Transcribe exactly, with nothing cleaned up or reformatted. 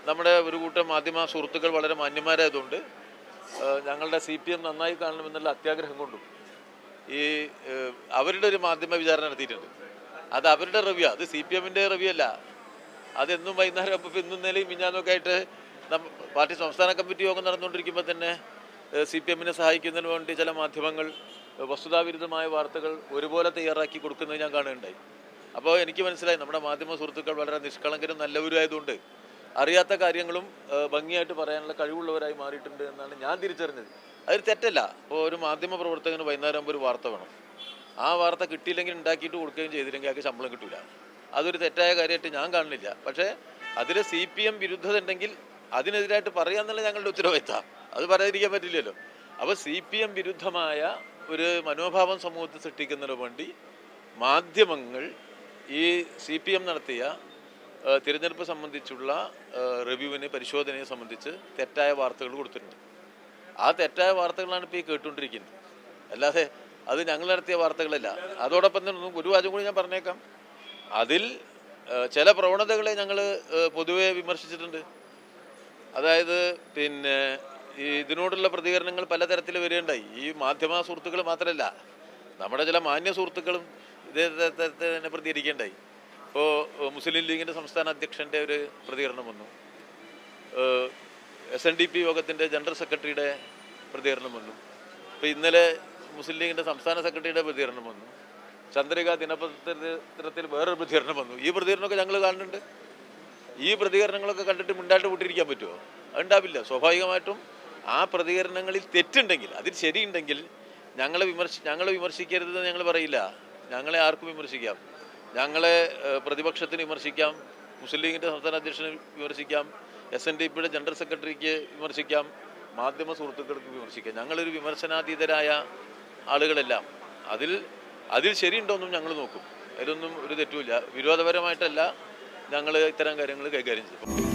നമ്മുടെ ഒരു കൂട്ടം മാധ്യമ സുഹൃത്തുക്കൾ വളരെ മാന്യന്മാരായതുകൊണ്ട് ഞങ്ങളുടെ സി പി എം നന്നായി കാണണമെന്നുള്ള അത്യാഗ്രഹം കൊണ്ടും ഈ അവരുടെ ഒരു മാധ്യമ വിചാരണ നടത്തിയിട്ടുണ്ട്. അത് അവരുടെ റിവ്യൂ, അത് സി പി എമ്മിൻ്റെ റിവ്യൂ അല്ല. അതെന്നും വൈകുന്നേരം അപ്പോൾ ഇന്നും നിലയും മിഞ്ഞാന്നൊക്കെ ആയിട്ട് പാർട്ടി സംസ്ഥാന കമ്മിറ്റി യോഗം നടന്നുകൊണ്ടിരിക്കുമ്പോൾ തന്നെ സി പി എമ്മിനെ സഹായിക്കുന്നതിന് വേണ്ടി ചില മാധ്യമങ്ങൾ വസ്തുതാവിരുദ്ധമായ വാർത്തകൾ ഒരുപോലെ തയ്യാറാക്കി കൊടുക്കുന്നത് ഞാൻ കാണുകയുണ്ടായി. അപ്പോൾ എനിക്ക് മനസ്സിലായി നമ്മുടെ മാധ്യമ സുഹൃത്തുക്കൾ വളരെ നിഷ്കളങ്കരും നല്ലവരുമായതുകൊണ്ട് അറിയാത്ത കാര്യങ്ങളും ഭംഗിയായിട്ട് പറയാനുള്ള കഴിവുള്ളവരായി മാറിയിട്ടുണ്ട് എന്നാണ് ഞാൻ തിരിച്ചറിഞ്ഞത്. അതൊരു തെറ്റല്ല. അപ്പോൾ ഒരു മാധ്യമ പ്രവർത്തകന് വൈകുന്നേരം ആകുമ്പോൾ ഒരു വാർത്ത വേണം. ആ വാർത്ത കിട്ടിയില്ലെങ്കിൽ ഉണ്ടാക്കിയിട്ട് കൊടുക്കുകയും ചെയ്തില്ലെങ്കിൽ അയാൾക്ക് ശമ്പളം കിട്ടില്ല. അതൊരു തെറ്റായ കാര്യമായിട്ട് ഞാൻ കാണുന്നില്ല. പക്ഷേ അതിൽ സി പി എം വിരുദ്ധത ഉണ്ടെങ്കിൽ അതിനെതിരായിട്ട് പറയാമെന്നുള്ള ഞങ്ങളുടെ ഉത്തരവാദിത്തം. അത് പറയാതിരിക്കാൻ പറ്റില്ലല്ലോ. അപ്പോൾ സി പി എം വിരുദ്ധമായ ഒരു മനോഭാവം സമൂഹത്തിൽ സൃഷ്ടിക്കുന്നതിന് വേണ്ടി മാധ്യമങ്ങൾ ഈ സി പി എം നടത്തിയ തിരഞ്ഞെടുപ്പ് സംബന്ധിച്ചുള്ള റിവ്യൂവിനെ പരിശോധനയെ സംബന്ധിച്ച് തെറ്റായ വാർത്തകൾ കൊടുത്തിട്ടുണ്ട്. ആ തെറ്റായ വാർത്തകളാണ് ഇപ്പോൾ ഈ കേട്ടുകൊണ്ടിരിക്കുന്നത്. അല്ലാതെ അത് ഞങ്ങൾ നടത്തിയ വാർത്തകളല്ല. അതോടൊപ്പം തന്നെ ഒരു വാചകം കൂടി ഞാൻ പറഞ്ഞേക്കാം. അതിൽ ചില പ്രവണതകളെ ഞങ്ങൾ പൊതുവെ വിമർശിച്ചിട്ടുണ്ട്. അതായത് പിന്നെ ഈ ഇതിനോടുള്ള പ്രതികരണങ്ങൾ പലതരത്തിൽ വരികയുണ്ടായി. ഈ മാധ്യമ സുഹൃത്തുക്കൾ മാത്രമല്ല, നമ്മുടെ ചില മാന്യ സുഹൃത്തുക്കളും ഇതേ തരത്തിൽ തന്നെ പ്രതികരിക്കുകയുണ്ടായി. ഇപ്പോൾ മുസ്ലിം ലീഗിൻ്റെ സംസ്ഥാന അധ്യക്ഷൻ്റെ ഒരു പ്രതികരണം വന്നു, എസ് എൻ ഡി പി യോഗത്തിൻ്റെ ജനറൽ സെക്രട്ടറിയുടെ പ്രതികരണം വന്നു, ഇപ്പോൾ ഇന്നലെ മുസ്ലിം ലീഗിൻ്റെ സംസ്ഥാന സെക്രട്ടറിയുടെ പ്രതികരണം വന്നു, ചന്ദ്രിക ദിനപത്രത്തിൽ വേറൊരു പ്രതികരണം വന്നു. ഈ പ്രതികരണമൊക്കെ ഞങ്ങൾ കാണുന്നുണ്ട്. ഈ പ്രതികരണങ്ങളൊക്കെ കണ്ടിട്ട് മുണ്ടായിട്ട് വിട്ടിരിക്കാൻ പറ്റുമോ? അതുണ്ടാവില്ല. സ്വാഭാവികമായിട്ടും ആ പ്രതികരണങ്ങളിൽ തെറ്റുണ്ടെങ്കിൽ, അതിൽ ശരിയുണ്ടെങ്കിൽ ഞങ്ങളെ വിമർശി ഞങ്ങളെ വിമർശിക്കരുതെന്ന് ഞങ്ങൾ പറയില്ല. ഞങ്ങളെ ആർക്കും വിമർശിക്കാം. ഞങ്ങളെ പ്രതിപക്ഷത്തിന് വിമർശിക്കാം, മുസ്ലിം ലീഗിൻ്റെ സംസ്ഥാന അധ്യക്ഷന് വിമർശിക്കാം, എസ് എൻ ഡി പിയുടെ ജനറൽ സെക്രട്ടറിക്ക് വിമർശിക്കാം, മാധ്യമ സുഹൃത്തുക്കൾക്ക് വിമർശിക്കാം. ഞങ്ങളൊരു വിമർശനാതീതരായ ആളുകളെല്ലാം. അതിൽ അതിൽ ശരിയുണ്ടോയെന്നും ഞങ്ങൾ നോക്കും. അതിലൊന്നും ഒരു തെറ്റുമില്ല. വിരോധപരമായിട്ടല്ല ഞങ്ങൾ ഇത്തരം കാര്യങ്ങൾ കൈകാര്യം ചെയ്യും.